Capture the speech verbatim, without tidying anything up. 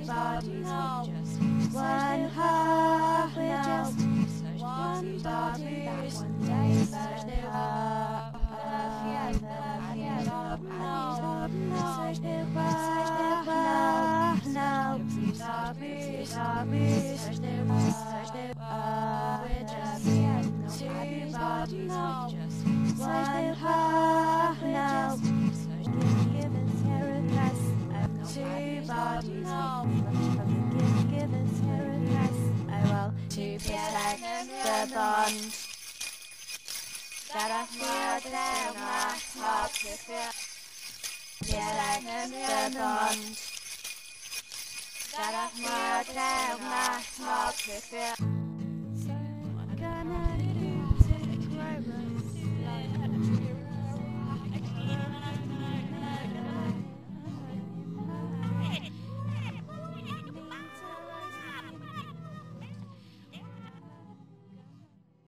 bodies, we're just one heart, we're just one body, one day, such they were. Now, please, please, please, such they were, such they were. We're just two bodies, we're just one heart. Now, give us your request. Two bodies, give, give us your request. Oh well, to protect the bond that I feel that my heart to feel. Protect the bond that I feel that my heart to feel. So I'm gonna